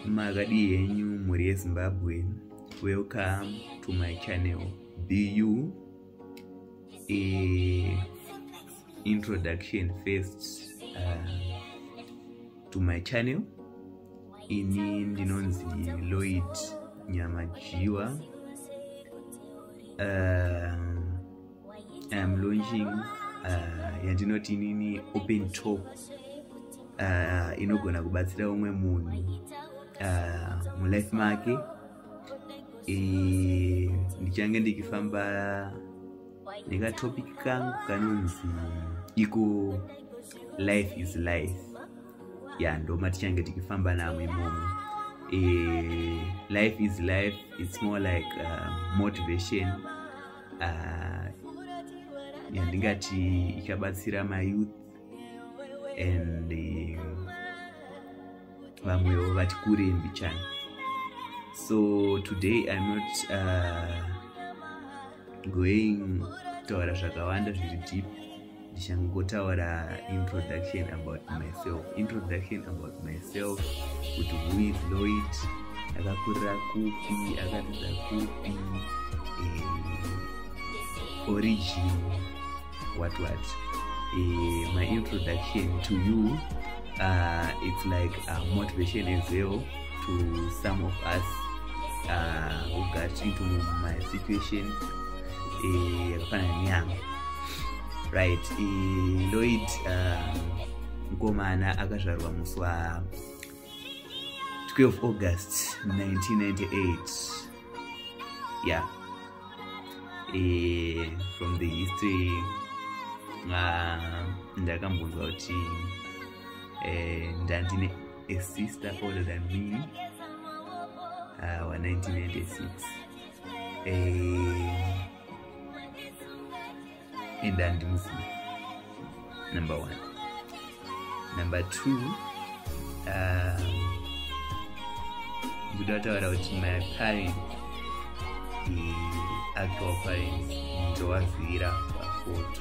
Magadi yenyu muri Zimbabwe. Welcome to my channel. BU introduction first to my channel. Ini ndinonzi Lloyd Nyamajiwa. I'm launching yandinoti nini open talk inogona kubatsira umwe munhu mu life make. Ndichange ndikifamba nika topic kangu kanonzi iko life is life. Ndo matichange tikifamba namwe imomo. Life is life. It's more like motivation. Yandingati ikabatsira my youth and vamwewo vati kure mbichana. So today I'm not going kutaura zvakawanda zviri deep. Ndichangotaura introduction about myself. Kuti who is Lloyd, akakurira kupi, akadzidza kupi, origin, what. My introduction to you, it's like a motivation as well to some of us who got into my situation. Right, Lloyd Ngomana akazvarwa musi wa 12 August 1998. Yeah. From the history, ndakambonzwa kuti ndandine a sister older than me wa 1996. And ndandimuziva. Number one. Number two, ndinotaura kuti my parents, actual parents, ndowazivira pafoto.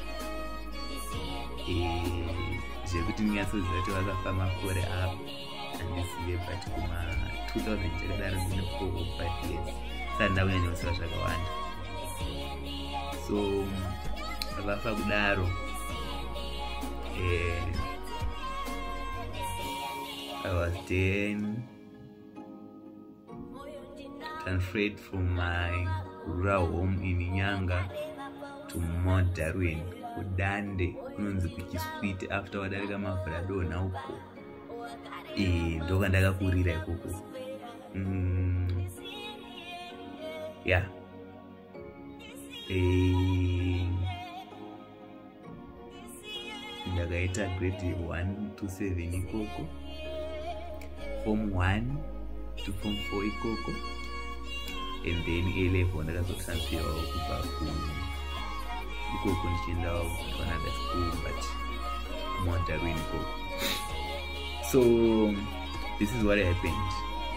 Zvekuti ndinyasoziva kuti vakafa makore apo handizive, but kuma 2000 chakadaro ndine 4 or 5 years. Saka ndakunyanyoziva zvakawanda. So vafa kudaro. I was then transferred from my rural home in Nyanga to Mount Darwin, Kudande, kunonzi kuchisweet after wadarika mavhurado nauko. Ndoka ndakakurira ikoko. Yeah. Ndakaita grade 1 to 7 ikoko, form 1 to form 4 ikoko, and then A-level ndakazotransfera kubva ikoko ndichienda to another school, but Mount Darwin ikoko. So this is what happened.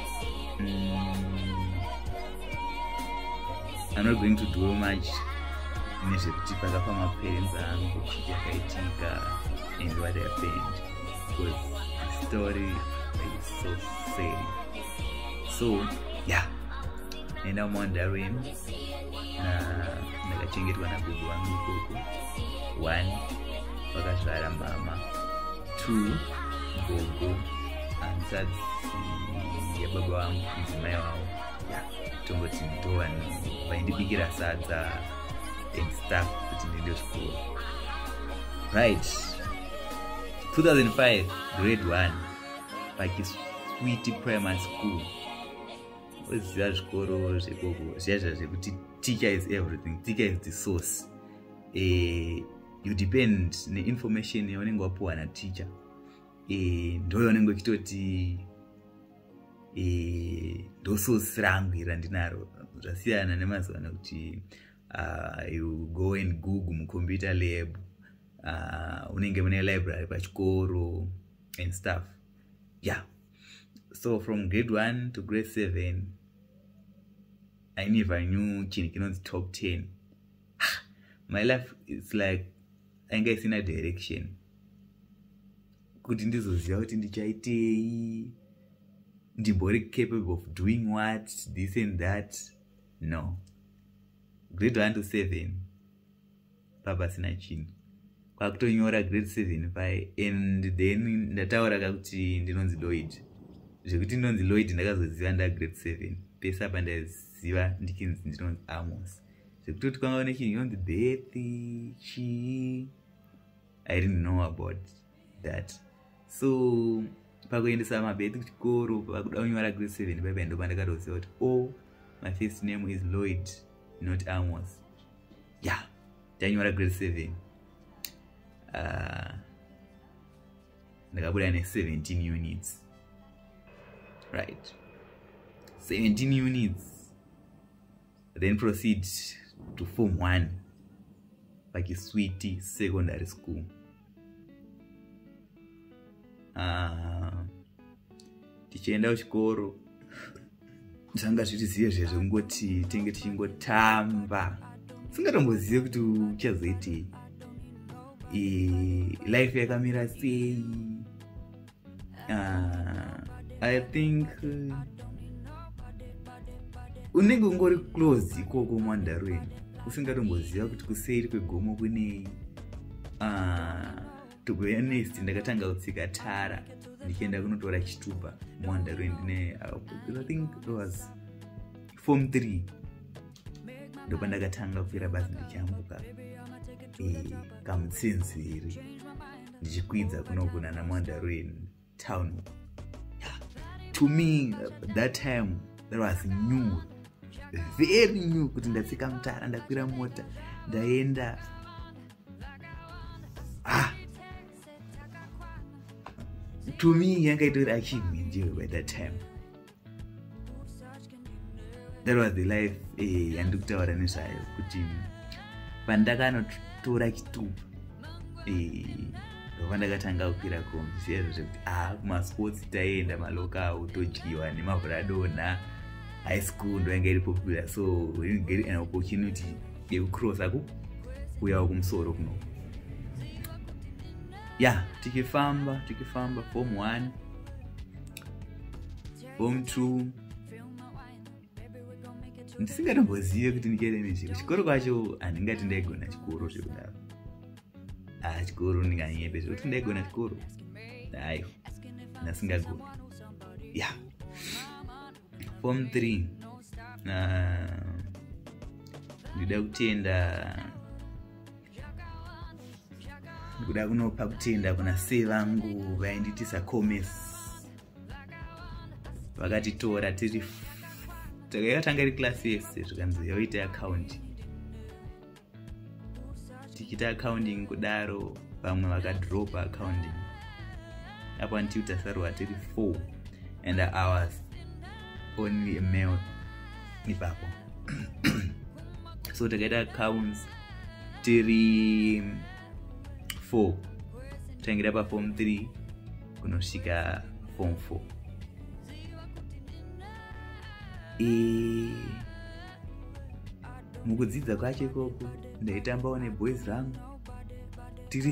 I'm not going to do much nezvekuti pakafa maparents angu kuti yakaitika and what happened, because the story is so sad. So yeah, and I'm on Darwin. Ndakachengetwa nagogo wangu ikoko. 1, vakazvara mama. 2, gogo hanzvadzi yababa vangu, mudzimai wavo. Tongoti ndovanhu vaindibikira sadza and stuff kuti ndiende kuchikoro. Right, 2005 grade 1 pachisweet primary school. Oziva zvikoro zvekoko zviya zvekuti teacher is everything, teacher is the source. You depend neinformation yaunenge wapuwa nateacher. Ndo yaunenge uchitoti ndo source rangu irandinaro. Zvasiyana nemazuva ano kuti you go and Google mucomputer lab, unenge mune library pachikoro and stuff. Yeah. So from grade 1 to grade 7 I never knew chinhu kinonzi top 10. My life is like ainge isina direction. Kuti ndizoziva kuti ndichaitei ndimbori capable of doing what, this and that. No. Grade 1 to 7 papasina chinhu. Kwakutonyora grade 7 pai, and then ndataura kakuti ndinonzi Lloyd. Zvekuti ndinonzi Lloyd ndakazoziva nda grade 7. Pesa pandaziva ndikinzi ndinonzi Amos. Zvekuti kwanga une chinhu inonzi Bethy chi. I didn't know about that. So pakuendesa mabhethi kuchikoro pakuda kunyora grade 7 pai ndo pandakatoziva kuti oh, my first name is Lloyd, not Amos. Yeah, ndanyora grade 7. Ndakabuda ne 17 units. Right. 17 units. Then proceed to Form 1. Like a sweetie secondary school. Tichienda kuchikoro zvanga zviri ziye zvezvongoti tenge tichingotamba. Singatombozive kuti uchazoitei. Life yakamira sei. I think unenge ungori close ikoko mwandarweni usingatomboziva kuti kuseri kwegomo kunei. To be honest, ndakatanga kutsika tara ndichienda kunotora chitupa mwandarweni ndine I think it was Form 3 ndo pandakatanga kufira basi ndichambuka kamutsinziri ndichikwidza kunogona namwandarweni town. Yeah. To me that time that was new, very new, kuti ndatsika mutara ndakwira mota ndaenda. To me yanga itori achievement by that time. That was the life yandikutaura nezvayo kuti pandakanotora chitupa ndopandakatanga kukwira kombi zviya zvekuti kumasports taienda malokawo todyiwa nemavhuradona. High school ndo yanga iri popular, so we didn't get an opportunity yekucrossa kuuyawo kumusoro kuno. Yeah, tikifamba Form 1, Form 2. Ndisingatombozive kuti ndichaita nezviro. Chikoro kwacho handingati ndaigona chikoro zvekudaro. Chikoro ndinganyebe zvekuti ndaigona chikoro. Hayi, ndasingagona. Yeah. Form 3. Ndida kutenda. Ndikuda kunopa kutenda kuna sei vangu vainditisa commerce. Vakatitora tiri takatanga iri class yese zvikanzi yoita accounting. Tichita accounting kudaro vamwe vakadropa accounting. Apo until tasarwa tiri 4 and I was only a male ipapo. So takaita accounts tiri 4. Tangira pa Form 3 kunosvika Form 4. Mukudzidza kwacho ikoko ndaitambawo neboys rangu tiri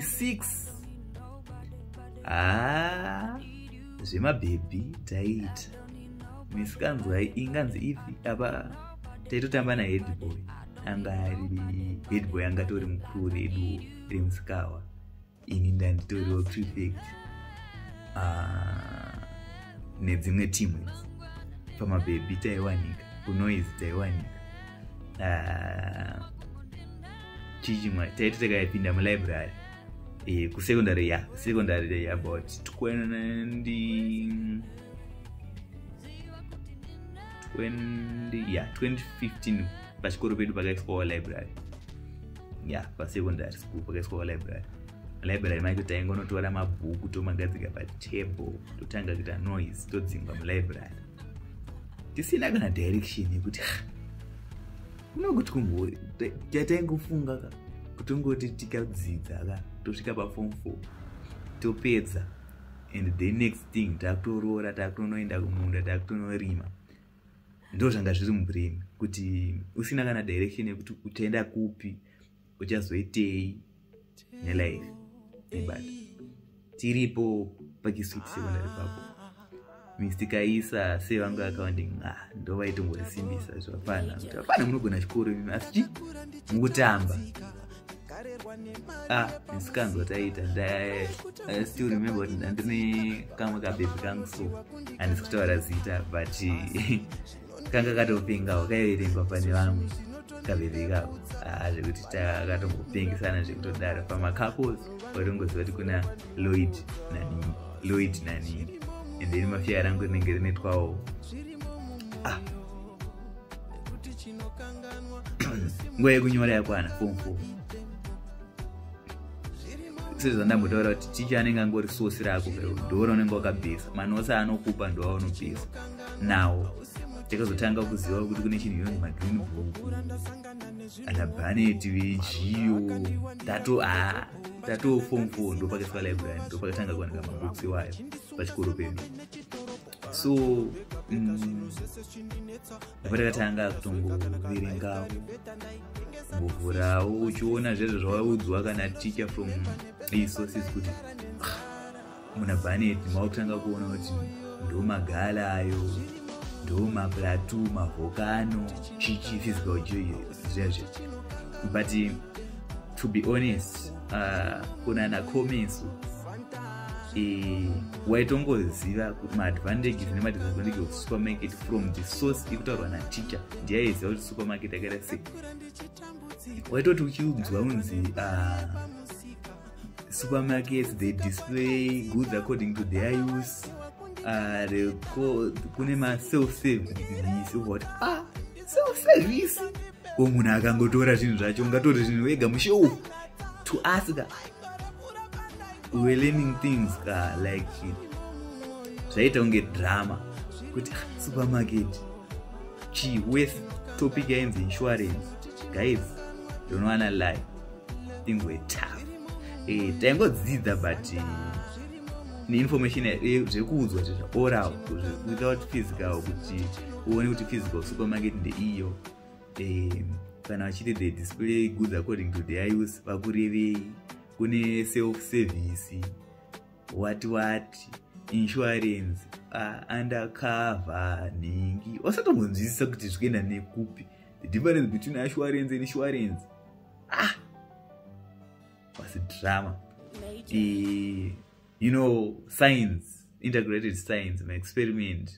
6. Zvemabhebhi taiita. Misikanzwa inganzi ifi apa taitotamba naheadboy. Anga ari headboy anga tori mukuru redu remusikawa. Ini ndanditoriwo prefect nedzimwe teams. Pamabhebhi taiwanika, kunoise taiwanika. Chichimwa taiti takaipinda mulibrary kusecondary secondary about 2015 pachikoro pedu pakaiswawo library. Pasecondary school pakaiswawo library. Library macho taingonotora mabhuku tomagadzika patable totanga kuita noise todzingwa mulibrary. Tisina kana direction yekuti unokuti kumbori taingofunga kutongoti tikadzidza tosvika pa Form 4 topedza, and the next thing takutorora takutonoenda kumunda takutonorima. Ndo zvanga zviri mubrain kuti usina kana direction yekuti utaenda kupi uchazoitei nelife. But tiripo pakisweet secondary papo tikaisa sevangu accounting ndovaitongorisimbisa zvapana kuti hapana munogona chikoro imi asi mukutamba. Isikangotaita I still remember kuti ndine kamwe kabhebhi kangu so handisi kutaura zita but kanga katopingawo kaiverengwa pane vamwe kabhebhi kako zvekuti takatopengesana zvekutodaro pamacouples watongoziva kuti kuna Lloyd nani and then mafia rangu rinenge rine 12. Nguva yekunyora yakwana form 4 sezvandambotaura kuti ticha anenge angori sosi rako ndoro unenge wakabhesa manosa anokupa ndoaunobhesa nawo. Takazotanga kuziva kuti kune chinhu inonzi magreen book ana Barnett vejiyo tato form 4 ndopakaiswa library ndopakatanga kuwanika mabooks iwayo pachikoro pedu. So patakatanga kutongoverengawo kumbovhurawo uchiona zvezvo zvawaudzwa kana teacher from sources kuti muna Barnett mavakutanga kuona kuti ndomagala ayo ndomaplateau mavhokano chichi physical zvezvo. But to be honest kuna na comments waitongoziva kuti maadvantages nemadisadvantages of supermarket from the source ikutaurwa nateacher ndiyaiziva kuti supermarket akaita sei. Waitoti uchiudzwa unzi supermarkets they display goods according to their use kune ma-self-service what self-service munhu akangotora zvinhu zvacho ungatori zvinhu wega mushow to ask we're learning things like zvaita unge drama kuti supermarket worth topic yainzi insurance guys don't wanna lie things were tough taingodzidza but information zvekuudzwa oral without physical kuti uone kuti physical supermarket ndeiyo kana vachiti they display goods according to their use vakurevei kune self service what insurance undercover ningi wasatombonzwisisa kuti zvikuenda nekupi the difference between assurance and insurance was a drama. You know, science, integrated science, my experiment.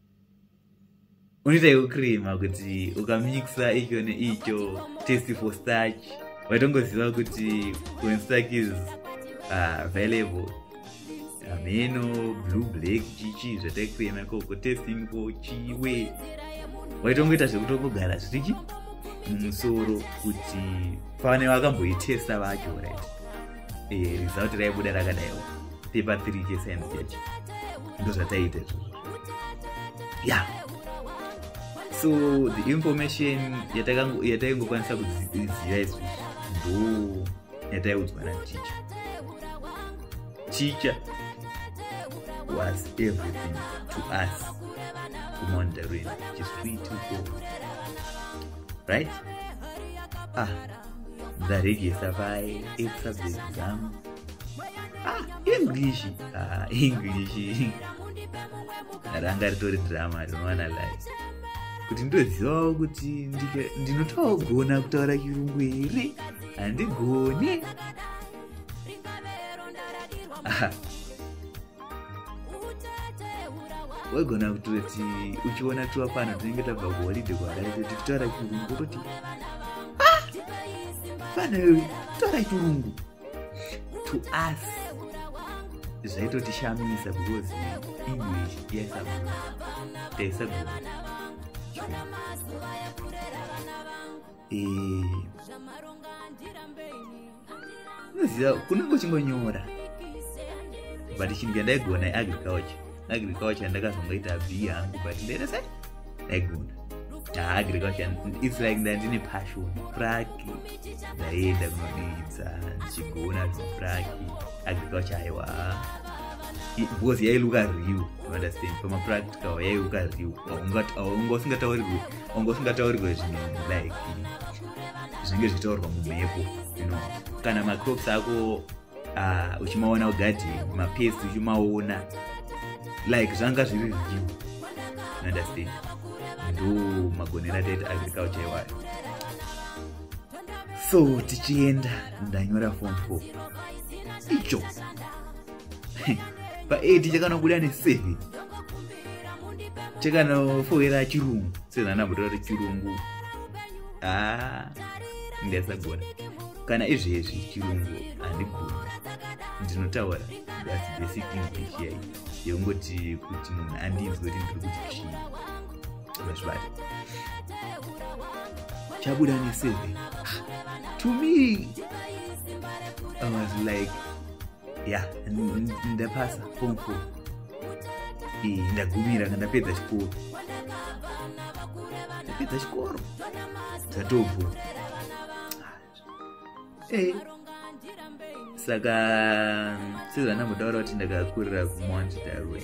Unita yukrima kuti ukamixa icho neicho test for starch. Waitongoziva kuti when starch is available, amino, blue, black, chichi, zvatakrima koko testing for chiwe. Waitongoita zvekutongogara zvirichi mumusoro kuti pane vakamboitesta vacho right. Result raibuda rakadaiwo. Paper 3 science yacho ndozvataita yeah. So the information yataingokwanisa kuziva izvi ndo yataiudzwa nateacher. Teacher was everything to us kumondarin which is free to go right. Ndaregesa pai 8 subjects exam English ranga ritori drama rinowana live kuti ndozivawo kuti ndinotogona kutaura chirungu here handigone. Wagona kutoti uchiona tuwa pano tunenge tabva kuholide kwadaiti tikutaura chirungu toti pano kutaura chirungu to us zvaitotishamisa because English taisagona. Noziva kunenge uchingonyora but chinhu ndaigona agriculture ndakazongoita B yangu but ndaita ndaigona agriculture. It's like ndandine passion praki ndaenda kunodidza ndichigona praki agriculture aiwa because yailuka real you understand pamapractical yailuka real ungosingataurigwe zvinhu like zvinenge zvichitaurwa mumhepo you know. Kana macrops ako uchimaona ugarden mapest uchimaona like zvanga zviri review, understand, ndo magonera ataita agriculture iwayo. So tichienda ndanyora form 4 icho pa8 chakanobuda ne7 chakanofoera chirungu sezvanambotaura chirungu. Ndasagona kana izvezvi chirungu handigoni, ndinotaura that's basic English here yongoti kuti munhu andinzwe kuti ndiri kuti kishii zvazvibata. Chabuda ne7 to me I was like yeah, ndapasa form 4 ndagumira ndapedza chikoro tatobvo. Saka sezvanambotaura kuti ndakakurira kuMount Darwin,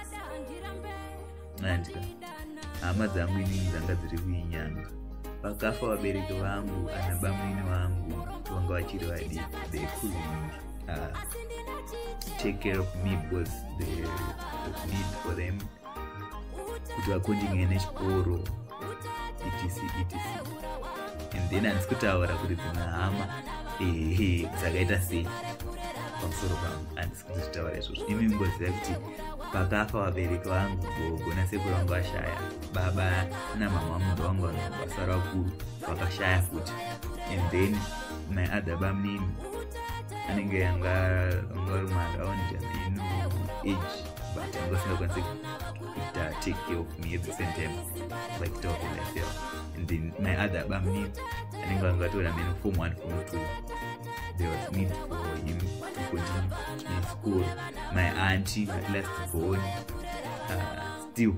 andika hama dzangu inini dzanga dziri kuinyanga. Pakafa vabereki vangu, anabamwini vangu vanga vachiri vadiki, they couldn't take care of me because the need for them kuti vakondinge nechikoro etc. And then handisi kutaura kuti dzimwe hama dzakaita sei pamusoro pangu, handisi kuti zvitaura izvozvo. Imi mungoziva kuti pakafa vabereki vangu, gogo nasekuru vangu vashaya, baba namama munhu vangu vasara vakuru vakashaya futi. And then my other bamnini anenge yanga vari maaround age but anga singakwanisi kuita take care of me at the same time like talking like that. And then my other bamnini anenge angatora mene form 1 form 2, there was need for him to continue in school. My auntie, my last born, still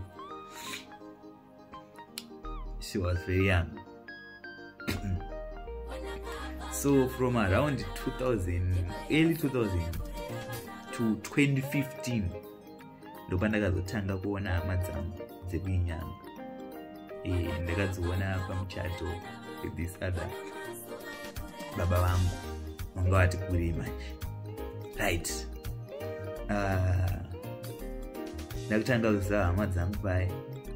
she was very young. So from around 2000, early 2000 to 2015 ndopa ndakazotanga kuona hama dzangu dzekuinyanga. Ndakadziona pamuchato with this other baba vangu vanga vati kure manje, right. Ndakutanga kuziva hama dzangu paya.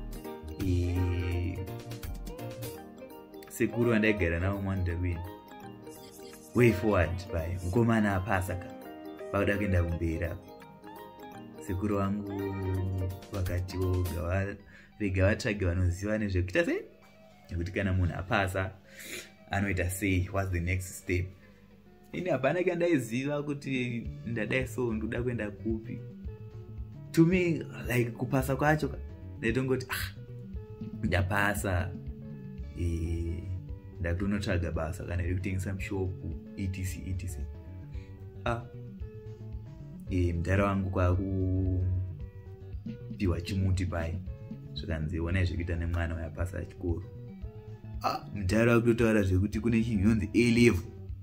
Sekuru vandaigara navo muMandarwini, way forward paya, mukomana apasaka pakuda kuenda kumberi apo. Sekuru vangu vakatiwo rega vatsvage vanoziva nezvekuita sei, nekuti kana munhu apasa anoita sei, what's the next step. Ini hapana kandaiziva kuti ndadai so ndoda kuenda kupi. To me like kupasa kwacho ndaitongoti ndapasa ndakutonotsvaga basa kana rekutengesa mushopu etc. Mudhara wangu kwakupiwa chimuti pai zvikanzi onai zvekuita nemwana wayapasa chikoro. Mudhara wakutotaura zvekuti kune chinhu inonzi A-level.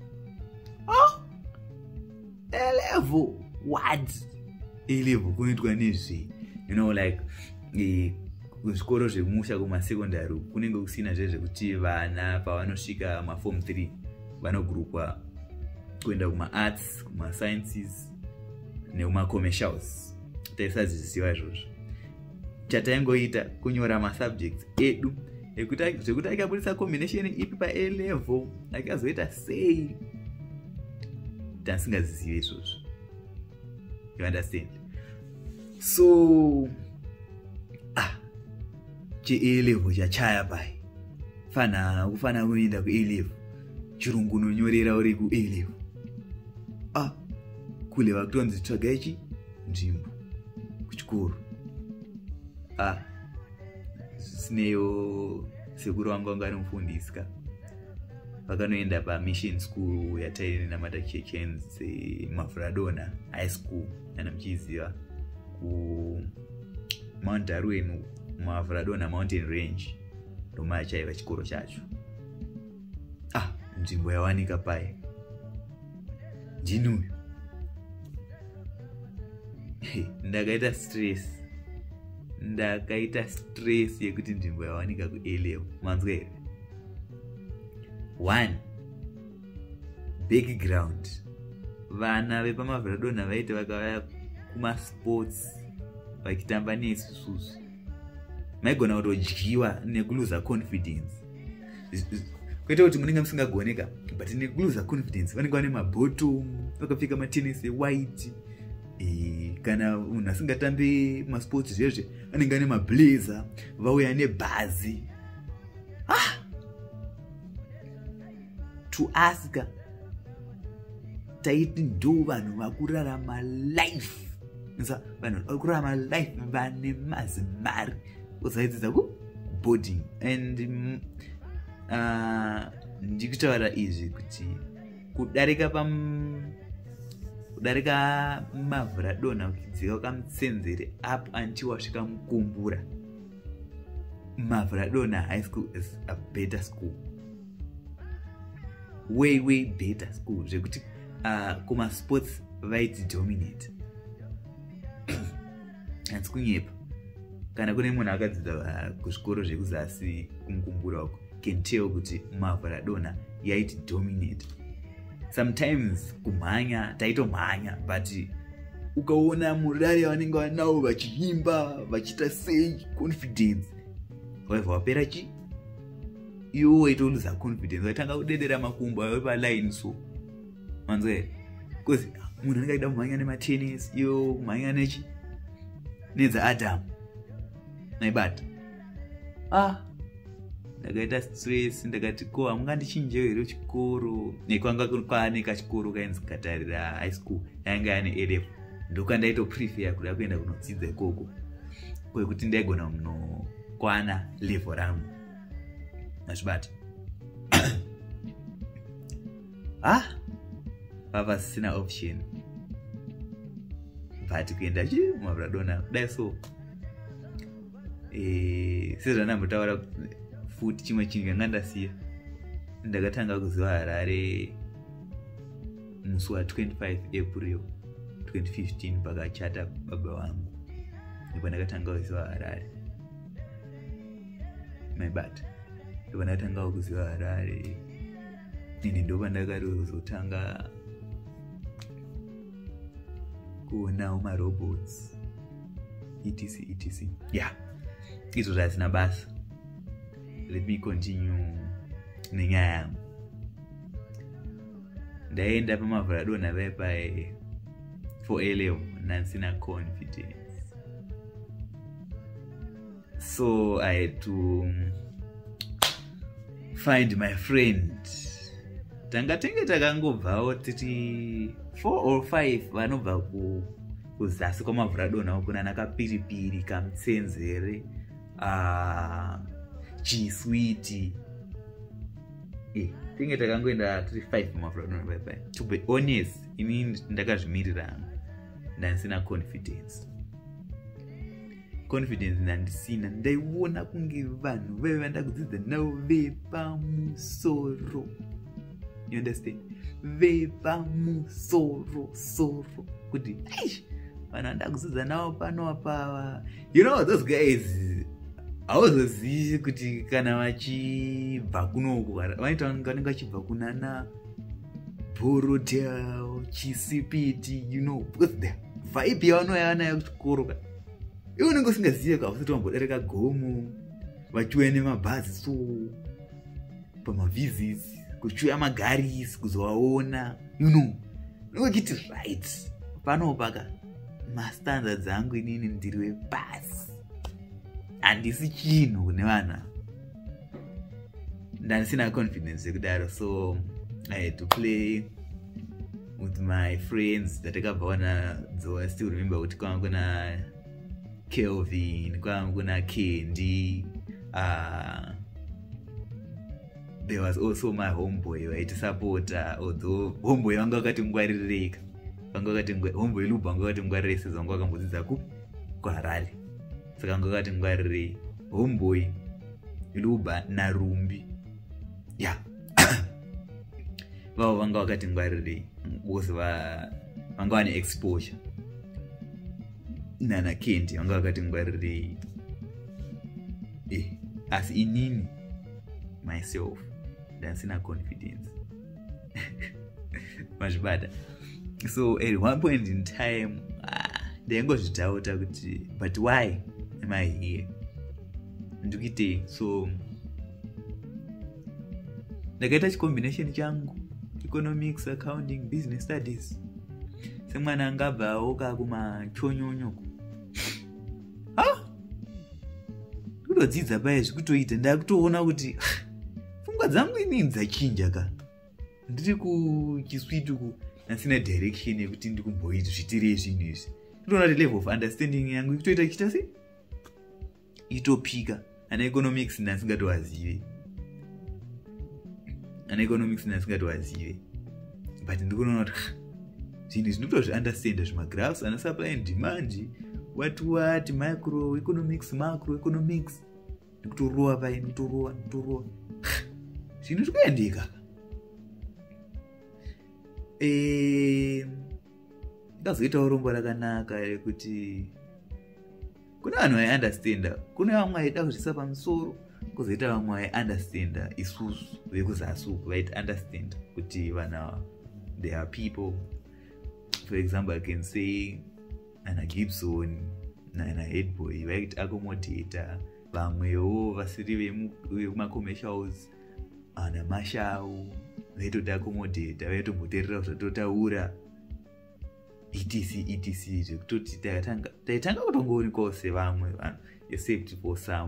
A-level what? A-level kunoitwa nezve, you know, like kuzvikoro zvekumusha kumasekondari kunenge kusina zvezvekuti vana pavanosvika maform 3 vanogurupwa kuenda kuma-arts, kuma-sciences nekuma-commercials. Taisaziziva izvozvo. Chataingoita kunyora masubjects edu zvekuti akabudisa combination ipi pa-A-level akazoita sei tasingazizive izvozvo. You understand? So che-A-level chachaya pai, kufana kuenda ku-A-level, chirungu nonyorera uri ku-A-level. Kule vakutonzi tsvaga ichi nzvimbo kuchikoro. Sineyo sekuru vangu vanga ari mufundisika, vakanoenda pamission school yatainamata chechenzi Mavradona high school, kana muchiziva, kuMount Darwin Mavradona mountain range ndomachaiva chikoro chacho. Nzvimbo yawanika pai ndinuyo. Ndakaita stress yekuti nzvimbo yawanika ku-A-level. Manzwa here, 1 background, vana vepamavradona vaiti vakauya kuma-sports vakitamba neisusu maigona kutodyiwa nekuluza confidence. Kwete kuti munenge musingagoneka but nekuluza confidence vanenge vane mabottom vakapfeka matennis white. Kana munhu asingatambe masports zvezve vanenge vane mablazer vauya nebhazi. To ask taiti ndo vanhu vakurarama life. Vanhu vakurarama life vane mazimari usaitidza boarding. And ndikutaura izvi kuti kudarika mavhu radonha uchidzika ukamutsenzere up until wasvika mukumbura. Mavhu radonha high school is a better school, way better school zvekuti kumasports vaiti dominate. Hansi kunyepa kana kune munhu akadzidza kuzvikoro zvekuzasi kumukumbura uko can tell kuti mavhu radonha yaiti dominate. Sometimes kumhanya taitomhanya but ukaona murari vanenge vanawo vachiimba vachiita sei confidence waiva wapera chi iwo waitoluza confidence waitanga kudedera makumbo ayo paline so manzwe because munhu anenge aida kumhanya nematennis iyo kumhanya nechi nedza Adam naibata ndakaita stress ndakati ko hamungandichinjewo here chikoro nekwanga kwane kachikoro kainzi Katarira high school yanga yane A-level ndokandaitoprefere kuda kuenda kunodzidza ikoko kwekuti ndaigona munokwana level rangu nachibata. Pava sina option but kuenda mavhu radonha kudai so sezvanambotaura futi chimwe chinhu changa ndasiya ndakatanga kuziva Harare musi wa25 April 2015 pakachata baba vangu ndipo ndakatanga kuziva Harare maibata ndipo ndakatanga kuziva Harare ini ndopa ndakarozotanga kuonawo marobots etc. Izvo zvasina basa. Let me continue nenyaya yangu. Ndaenda pamavhu radonha vaipa for A-level nansina confidence, so I had to find my friend. Tanga takangobvawo titi 4 or 5 vanobva kuzasi kwamavhu radonha uko nanakapiripiri kamutsenzere chiswiti tinge takangoenda tiri 5 mavhu radonha bye. To be honest ini ndakazvimirira ndaisina confidence ndandisina. Ndaiona kunge vanhu vaiva ndakudzidza navo vepamusoro, you understand, vepamusoro kuti vanhu vandakudzidza navo pano pava, you know those guys hauzozivi kuti kana vachibva kunoku vanoita vanenge vachibva kunana Borotel, Chisipiti, you know, because the vibe yavanouya nayo kuchikoro ka iwe unenge usingazive kausati wambodarika gomo vachiuya nemabhazi so pamavisits kuchiuya magarisi kuzovaona, you know, unenge uchiti right pano paka mastandards angu inini ndiri wepasi handisi chinhu kune vanhu ndandisina confidence yekudaro. So I had to play with my friends that I still remember kuti kwanga kuna Kelvin, kwanga kuna Kendi, there was also my homeboy waiti supporter, although homeboy wanga wakati ngwaririka, homeboy Luba wanga wakati ngwaririka sezvo wanga wakambodzidza kuHarare, saka wanga wakati ngwaririka homeboy Luba naRumbi, yeah. Vavo vanga wakati ngwarirei vose vanga vane exposure. Nana Kendi vanga wakati ngwarirei asi inini myself ndaisina confidence mazvibata. So at one point in time ndaingozvitauta kuti but why am I here, ndikuitei. So ndakaita chicombination changu economics, accounting, business studies. Semwana angabvawo kakumachonyonyoko kutodzidza paya zvikutoita ndakutoona kuti pfungwa dzangu inini dzachinja ka, ndiri kuchiswituku nasina direction yekuti ndikumboita zvitirei zvinhu izvi. Ndoona kuti level of understanding yangu ikutoita chiita sei itopika. Ana economics ndasingatowazive, but ndikuona kuti zvinhu zvinotozviunderstanda zvimagraphs ana supply and demand, what microeconomics, macroeconomics, ndikutorova pai, ndikutorova zvinhu zvikuendeka. Ndikazoitawo rombo rakanaka rekuti kuna vanhu vaiunderstanda, kuna vamwe vaida kuzvisa pamusoro, kuzoita vamwe vaiunderstanda. Isusu vekuzasi uku vaiunderstand kuti vanhu ava they are people. For example, I can say ana Gibson nana Headboy vaiti accommodata, vamwewo vasiri vemacommercials ana Mashau vaitoti accommodata, vaitomboteerera zvatotaura etc zvekutoti taitanga kutongoonekawo sevamwe vanhu except for some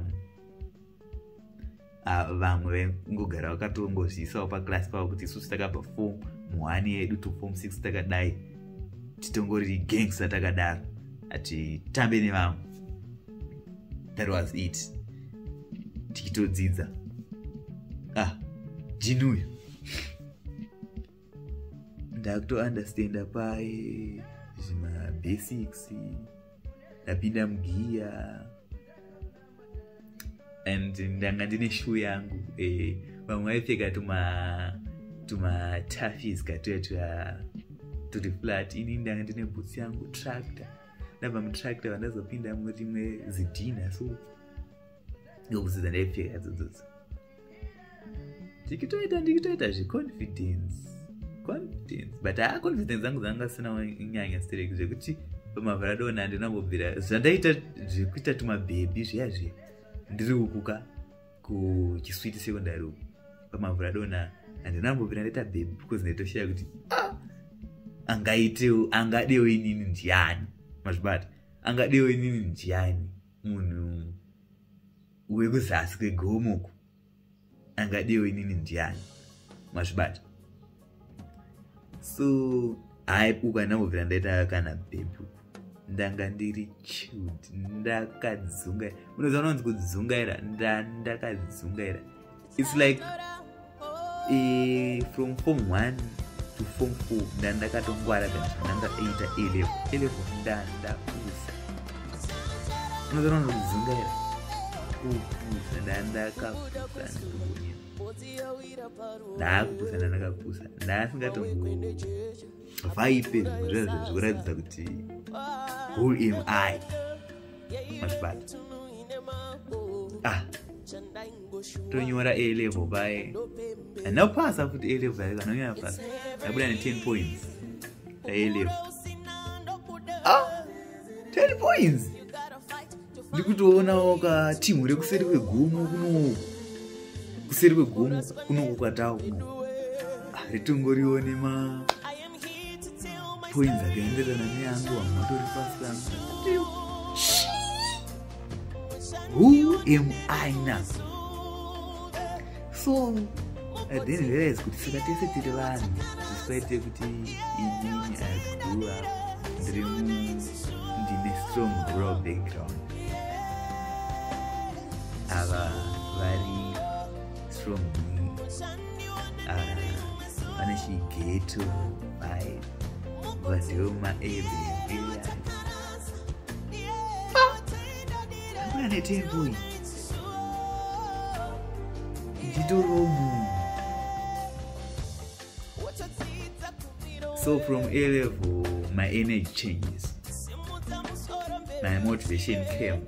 vamwe vaingogara vakatongozviisawo paclass pavo kuti isusu takabva form 1 yedu to form 6 takadai titongori gangster takadaro ati tambe nevamwe. That was it. Tikitodzidza jinuyo ndakutounderstanda pai zvima basics, ndapinda mugiya and ndanga ndine shoe yangu. Vamwe vaipfeka tuma tafis katoya turi flat, ini ndanga ndine boots yangu tractor. Ndabva mutractor vandazopinda murimwe zidhina, so ndobutsi dzandaipfeka dzodzo. Ndikitoita zveconfidence, but confidence dzangu dzanga sina nyanya stereki zvekuti pamavharadona handinambobvira zvandaita zvekuita tumabhebhi zviya ndiri ukuka kuchiswiti secondary uku. Pamavharadona handinambobvira ndaita bhebhi because ndaitoshaya kuti angadewo inini ndiani, mazvibata angadewo inini ndiani, munhu wekuzasi kwegomoko angadewo inini ndiani, mazvibata. So uku handinambobvira ndaita kana bhebhi, ndanga ndiri chilled, ndakadzungaira. Unoziva unonzi kudzungaira, ndakadzungaira. It's like from form 1 to form 4 ndakatongwara kana zvandandaita A-level ndandapusa. Unoziva unonzi kudzungaira, kupusa, ndandakapusa ndikubunya. Ndakupusa ndandakapusa, ndasingatongovaipe zvimwe zvikuratidza kuti who am I, mazvibata. Tonyora A-level pai, andapasa futi A-level pai, kanonyora pasa ndabuda ne10 points A-level. 10 points ndikutoonawo katimu rekuseri kwegomo kunoku kwatawo ritongoriwo nema points akaenderana neyangu, vamwe vatori pasi pangu. Who am I now? So I didn't realize kuti saka tese tiri vanhu, despite kuti inini grew up ndine strong rural background. Ava vari strong vane chigeto vai vandewo ma-areas akuna netembo nditoriwo munhu. So from A-level my energy changes, my motivation came,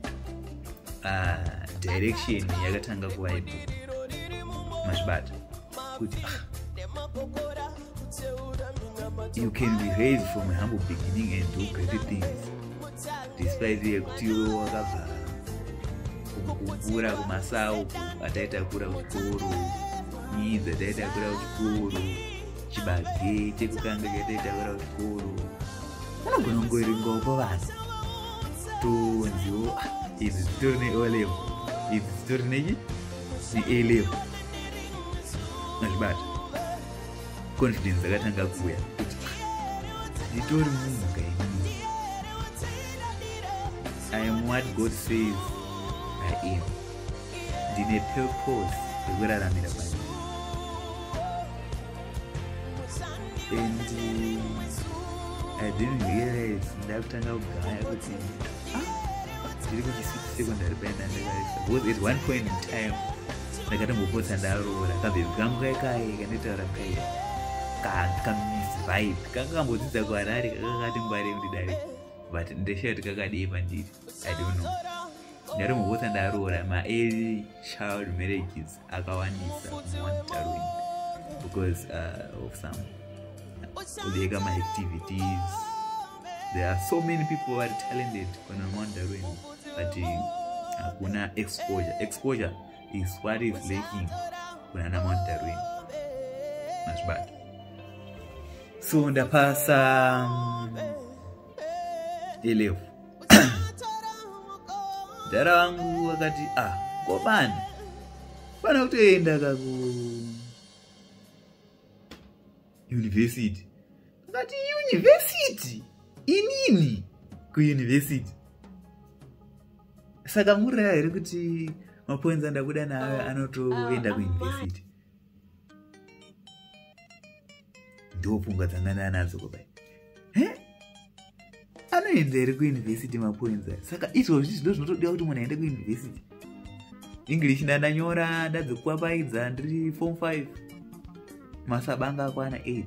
direction yakatanga kuwaipo, mazvibata kuti you can be raised from a humble beginning and do great things despite kuti wakabva kukura kumasau ataita kura kuchikoro, nyidzi ataita kura kuchikoro, chibage chekukanga chataita kura kuchikoro, anogona kungoerengawo vanhu tonziwo idzi dzitori ne-O level, idzi dzitori ne-A level. Mazvibata confidence dzakatanga kuuya kuti nditori munhu kainini, I am what God says I am. Ndine purpose yekuraramira panyika. And I didn't realize ndakutanga kugaya kuti ndiri kuchisecondary paenda ndakarisa, because at one point in time ndakatombopotsa ndaroora kabhebi kangu kaikai kanetaura kai kamisvibe kanga kambodzidza kuharare kakakati ngware ndidare, but ndeshayo kuti kakadii pandiri, I don't know. Ndatombopotsa ndaroora ma-early child marriages akawandisa kumonitoring because of some kudeka ma-activities. There are so many people who are talented kuna monitoring, but hakuna exposure. Exposure is what is lacking kuna na monitoring. Much bad. So ndapasa A-level. Dara wangu wakati kobani pana kutoenda kaku university. Wakati university inini ku university. Saka muraya here kuti mapoints andakuda nayo anotoenda ku university. Ndopfunga dzangana nadzo kubai. Anoenda here ku university mapoints. Saka izvozvi zvino zvinotoda kuti munhu aende ku university. English ndandanyora ndadzokwapaidza ndiri form 5. Masabanga akwana 8.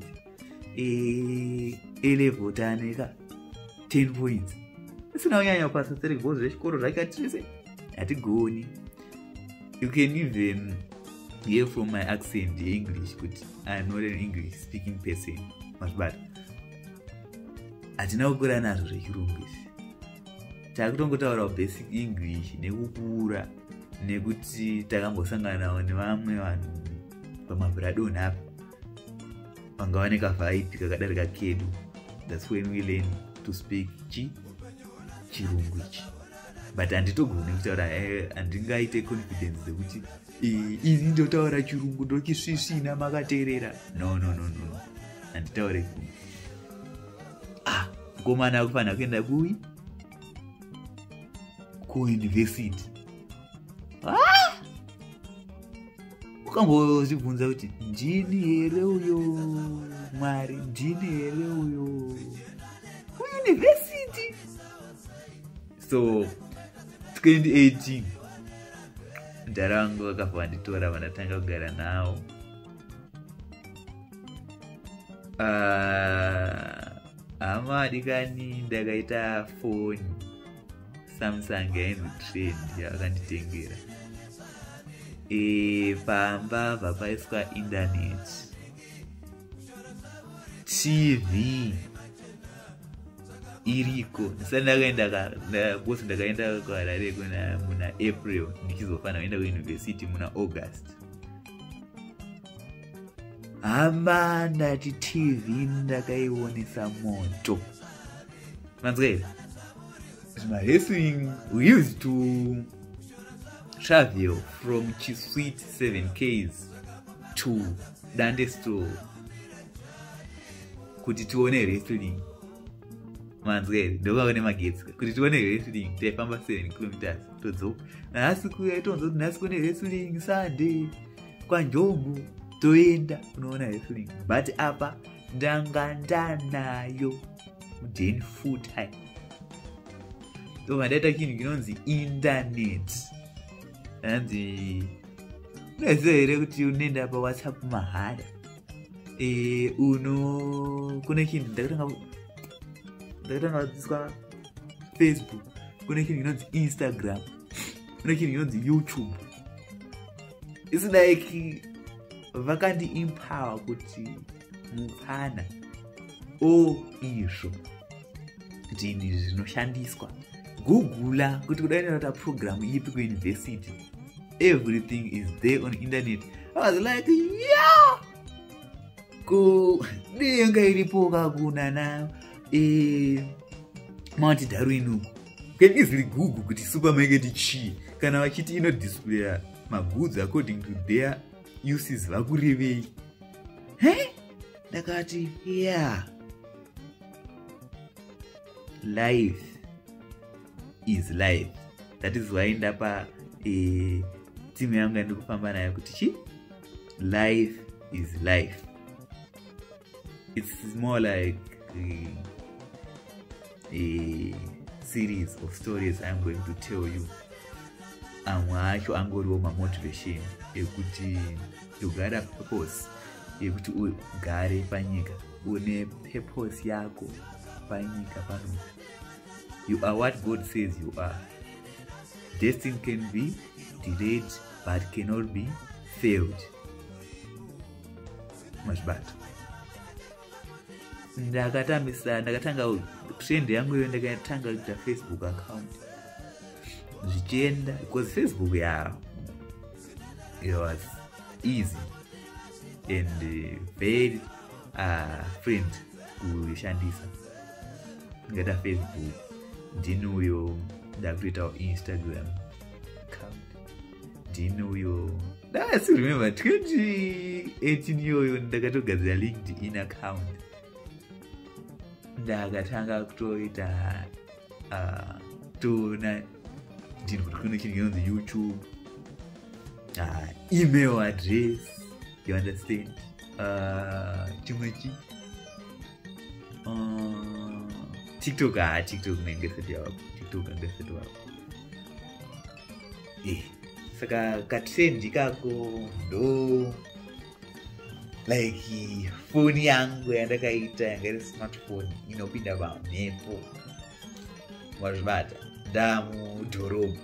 A-level taneka 10 points. Isina unyanya pasa seri because zvechikoro zvakatise hatigoni. You can even hear from my accent English kuti I am not an English speaking person. But hatina kukura nazvo zvechirungu izvi. Takutongotaura basic English nekukura nekuti takambosanganawo nevamwe vanhu pamabhuradoni apa pangaoneka vibe kakadarika kedu. That's when we learn to speak chirungu ichi. But handitogone kutaura handingaite confidence dzekuti ini ndotaura chirungu ndochisvisvina makateerera. No. Handitaure kungu. Mukomana akufanira kuenda kuuniversity. Ukambozvibvunza kuti ndini here uyo Mwari, ndini here uyo kuuniversity. So 2018 ndara wangu vakabva vanditora vandatanga kugara nawo. Hama adikani ndakaita foni Samsung yainzi Trend yakanditengera. Pamba vapaiswa internet, TV iriko. Ndisati ndakaenda bosi, ndakaenda kuHarare muna April ndichizofana kuenda kuuniversity muna August. Hamba ndati TV ndakaionesa moto. Manzwera my wrestling, we used to travel from Chisweet 7Ks to Dandestro kuti tione wrestling. Manzwera ndokaone magetsi kuti tione wrestling taifamba 7 kilometers todzoka. Nhasi kuya tonzo kuti nhasi kune wrestling Sunday kwaNjombo toenda kunoona wrestling. But apa ndanga ndanayo then full time. So mandaita chinhu kinonzi internet. Hanzi unoziva here kuti unoenda paWhatsApp mahara. Kune chinhu ndakatanga kudzidziswa Facebook. Kune chinhu kinonzi Instagram. Kune chinhu kinonzi YouTube. It's like vakandi empower kuti mufana izvo kuti ini zvinoshandiswa googla kuti kudai ndinota program ipi kuuniversity, everything is there on internet. I was like, yeah, ko denga iripo kakuna na Mount Darwin uku can easily google kuti supermarket chii kana vachiti inodisplaya magoods according to their uses vakurevei. Ndakati yeah, life is life. That is why ndapa timu yangu ndikufamba nayo kuti chi life is life. It's more like a series of stories I'm going to tell you. Amwe acho angoriwo mamotivation ekuti ugara purpose, ekuti ugare panyika une purpose yako panyika pano. You are what God says you are. Destiny can be delayed but cannot be failed. Much better. Ndakatanga trend yangu iyo ndakatanga kuita Facebook account zvichienda because Facebook it was easy and very friend kushandisa. Ngata Facebook ndinuyo ndakuita Instagram account ndinuyo. I still remember 2018 iyoyo ndakatogadzira LinkedIn account. Ndakatanga kutoita tona ndiri kuti kune chinhu chinonzi YouTube, email address, you understand, chimwe chi TikTok nengesetwapo saka katrendi kako ndo like phone yangu yandakaita yanga iri smartphone inopinda pamhepo wazvibata ndamudhorobha.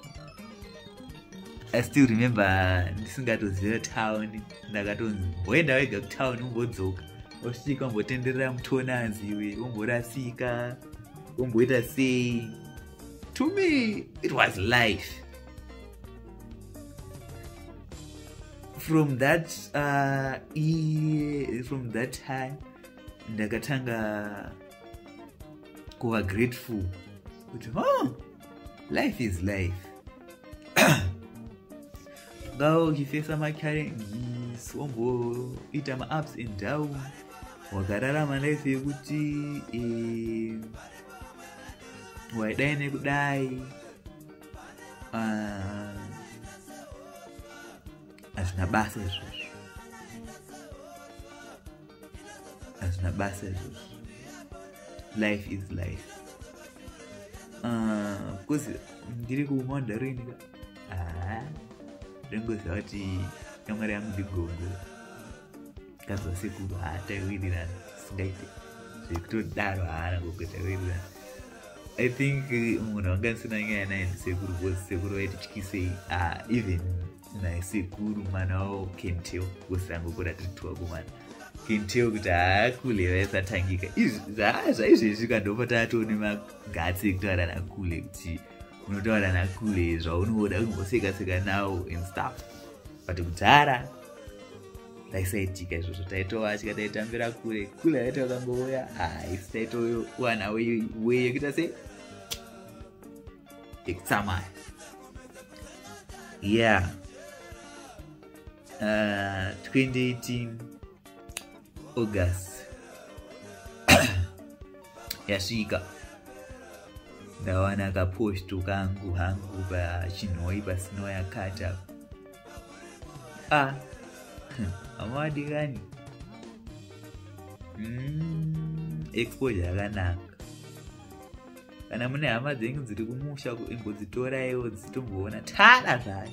I still remember ndisingatoziva town, ndakatonzi woenda wega kutown umbodzoka wasvika umbotenderera mutonazi iwe umborasika umboita sei. To me it was life. From that time ndakatanga kuva grateful kuti life is life. Ngao uchifesa machallenges, womboita ma-ups and down, wakararama life yekuti waidai nekudai, hazvina basa izvozvo. Life is life. Because ndiri kuMount Darwin ndengoziva kuti shamwari yangu ndigongo kazwa sekuru tawirirana singaite zvekutodaro haana kugotaiwirirana. I think munhu wanganisina nyaya naye ndisekuru because sekuru vaitityisei. Even naisekuru mwana wavo can tell because angokura tiri tuvakomana can tell kuti haakule vaisatangika. Zvaizvezvi kandopa tatone magatsi ekutaura nakule kuti unotaura nakule zvaunoda kumboseka-seka nawo and stuff, but kudhara taisaitika izvozvo. taitovatya taitambira kure aita wakangouya isi taitowana way yekuita sei yekutsamaya. Yeah. 2018 August yasvika ndawana kaposto kangu hangu pachinhoi pasino yakata. Amadikani exposure yakanaka. Kana mune hama dzenyu dziri kumusha imbodzitoraiwo dzitomboona tara zvayo,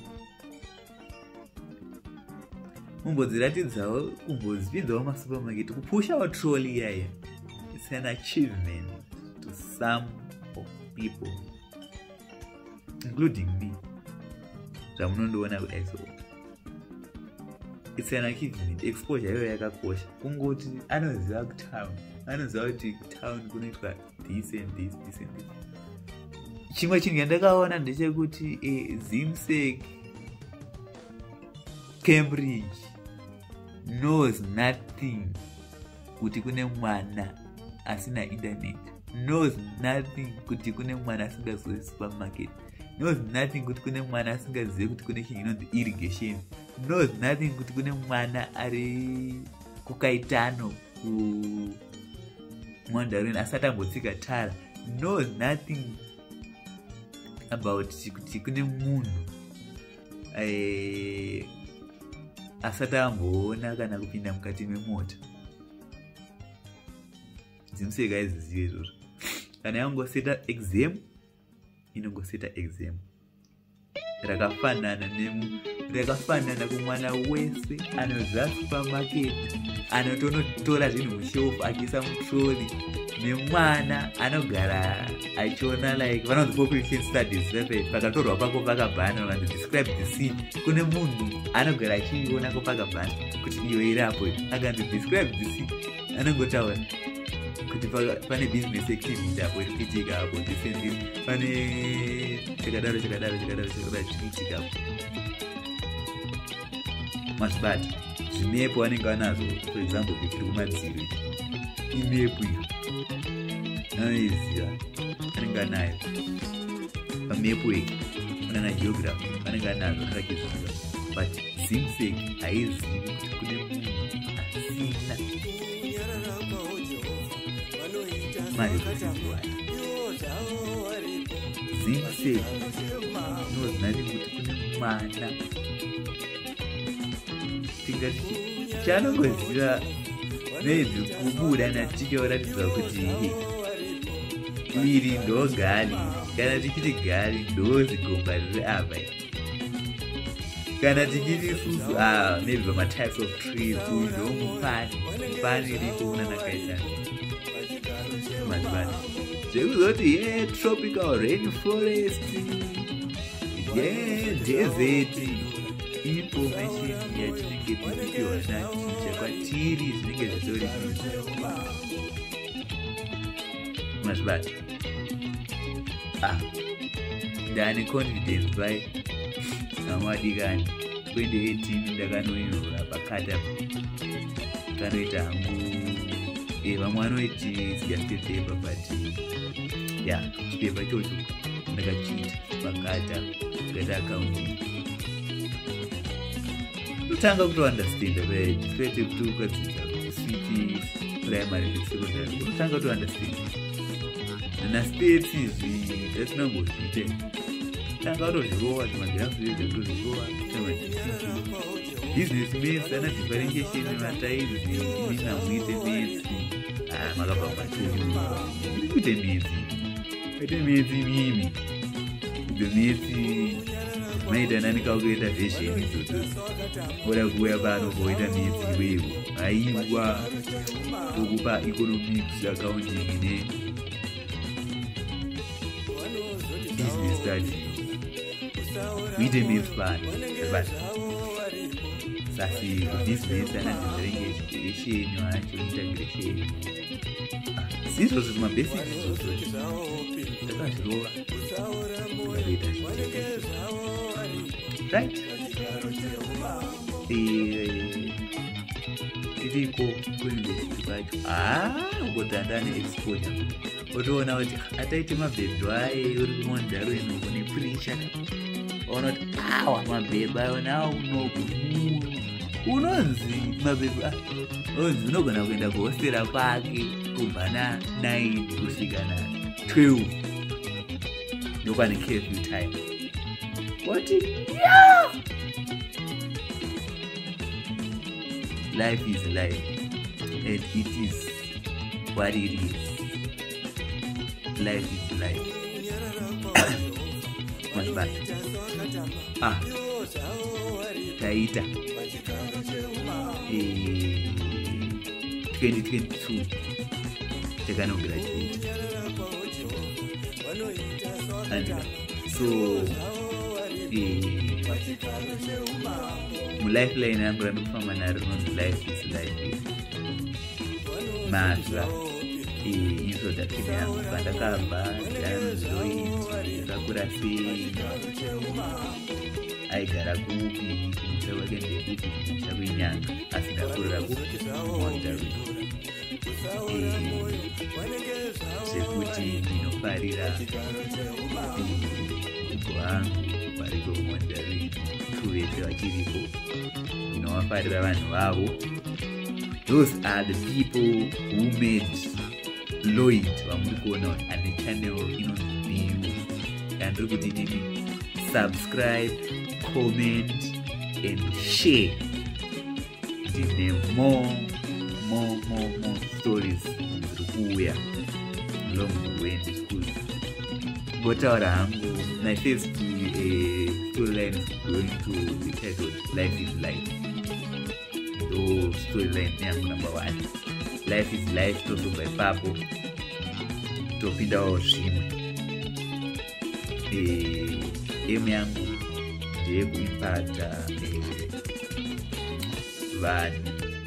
mumbodziratidzawo kumbozipinzawo masupermarket kupushawo trolley iyaya. It's an achievement to some of people including me. Zvamunondoona kudai so it's an achievement. Exposure iyoyo yakakosha. Kungoti anoziva kutown anoziva kuti town kunoitwa this and this. Chimwe chinhu yandakaona ndechekuti Zimsek Cambridge knows nothing kuti kune mwana asina internet, knows nothing kuti kune mwana asingazivi supermarket, knows nothing kuti kune mwana asingazivi kuti kune chinhu inonzi irrigation, knows nothing kuti kune mwana ari kukaitano kumwandarini asati ambotsika tara, knows nothing about kuti kune munhu asati amboona kana kupinda mukati memota. Zimseka izvizive izvozvo. Kana yangoseta exam inongoseta exam rakafanana kumwana wese anoziva supermarket, anotonotora zvinhu mushopu achiisa mutroli, nemwana anogara achiona like vanonzi population studies pakatorwa pako pakabhana vanhu describe the scene. Kune munhu anogara achiionako pakabhana kuti iyo irapo akanzi describe the scene, anongotaura kuti pane business activity apo iri kuitika apo, pane chakadaro chichiitika apo. Masibata zvimepo vanenge vanazo, for example kutiri kumadziro imepo iyo anoiziva, anenge anayo pamepo iyi, unana geography vanenge anazo akakiziva, but Zimsek haizivi kuti kune munhu asina mari kuziviwa. Zimsek knows nothing kuti kune mwana, tingati chanongoziva maybe kubuda naticha kuratidza kuti iri ndo gali, kana tichiti gali ndo zigomba riri apa, kana tichiti isusu maybe matypes of trees uyu ndo mupani iripo unanakaita mazibana zvekuzoti tropical rainforest, desert, information yatinenge tichipiwa naticha kwatiri zvinenge zvitori mazibata. Ndane confidence by amadikani 2018 ndakanoinora pakata kanoita hangu vamwe vanoiti sijastepepa but chipepa chocho ndakachiita pakata kaita accounting. Totanga kutounderstanda kwete kuti ukadzidza kusviti primary nesecondary unotanga kutounderstanda nastates izvi zvatinangozviita tanga kutozvirova zvimagirafueza kutozvirova businessmen ana differentiation mataizi minamuite metsi makabva matoi kuite metsi mimi idzo metsi maitanani kakuita vhesheni idzodzo oda kuuya pano koita metsi iwewo haiwa tokupa economics accounting ne business study kuite metsi pano but sasi business anazviverengeesheni wacho integration sizvo zviri mabasic izvozvo takazvirova tikaita right tiriko kuuniversity kwacho ungotanda neexposure otoona kuti ataite mabhebhe aye uri kumondaro inongo nepurisha ona kuti mabhebhe ayonawo unogu unonzi mabhebhe onzi unogona kuenda kuhostera kwake kubva na9 kusvika na12 ndokwane curfew time. What life is life and it is what it is. Life is life. Taita 2022 takanograduate and so mulifeline yangu yandikufamba naro rinonzi life is life. Madla introduction yangu pandakabva Lloyd ndakakura sei, aigara kupi, kumusha kwake ndekupi, kumusha kwenyanga, asi ndakurira kupi Monterey. Zvekuti ndinofarira muggo wangu variko Monterey kuvese vachiripo, ndinovafarira vanhu vavo. Those are the people who made Lloyd vamuri kuona ane channel inonzi View, yandiri kuti nini subscribe, comment and share. Ndine more stories ziri kuuya along the way ndikuri ngotaura hangu. My first storyline is going to be titled Life is Life. Ndo storyline yangu number 1. Life is Life tozobva ipapo topindawo zvimwe. Aim yangu ndeyekuimpacta vanhu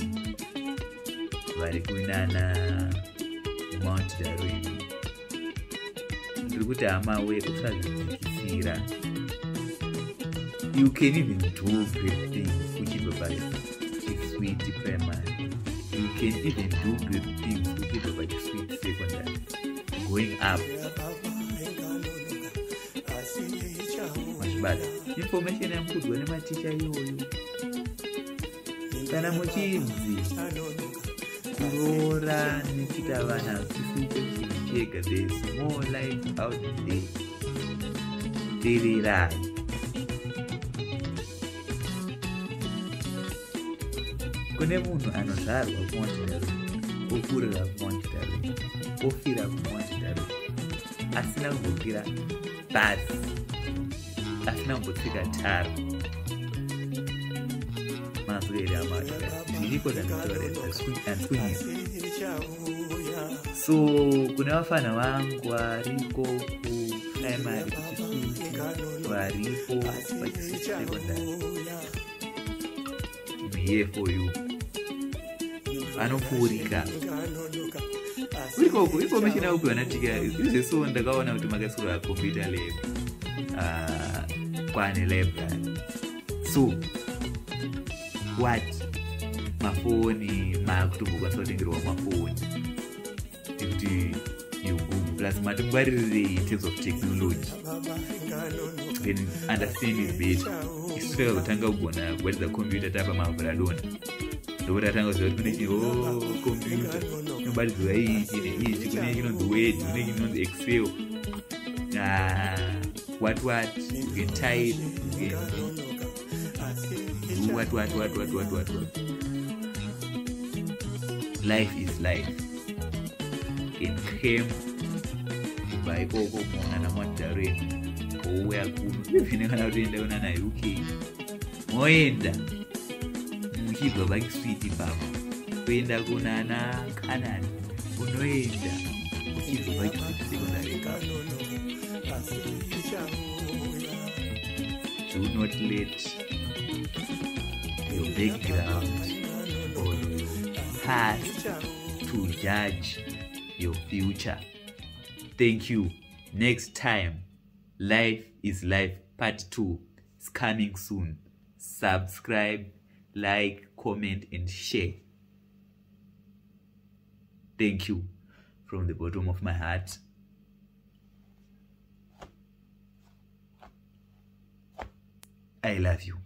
vari kuinana Mount Darwin. Ndiri kuti hama we usazvidzikisira. You can even do great things uchibva pachisweet primary. You can even do great things uchibva pachisweet secondary. Going up. Machibata. Information yamukudzwa nematicha iyoyo. Kana muchinzi kuroora nekuita vana vachisuite chinhu chega, there is more life out there. Tererai. Kune munhu anozvarwa kuMonterey, okurira kuMonterey, ofira kuMonterey, asina kumbokwira bhazi, asina kumbotsika tara. Mazwere amataka zviriko zvandinotaura. So kune vafana vangu variko kuprimary kuchisuti, varipo pachisweet secondary, I'm here for you. Vanopfuurika urikoko information yaupi vanatikari izveso ndakaona kuti makasura computer lab kwane library. So what mafoni makutombokwanisa kutengerwa mafoni ekuti Google plus matingwaririre in terms of technology, then understand it better. Iswera kutanga kugona kubaridza computer tapa mavhuradona ndokuti atanga kuziva kuti kune computer inobaridzwa ichi neichi, kune inonzi Word, kune inonzi Excel, what you can type, you can do what. Life is life. In came by Gogo Mona Monterey, ouya kuno zvinengana kutoenda kuna naUK moenda muchibva vachisweet baba kuenda kuna ana Canada, unoenda uchibva vachisweet secondary baba. Do not let your background or your past to judge your future. Thank you. Next time, Life is Life Part 2 is coming soon. Subscribe, like, comment, and share. Thank you from the bottom of my heart. I love you.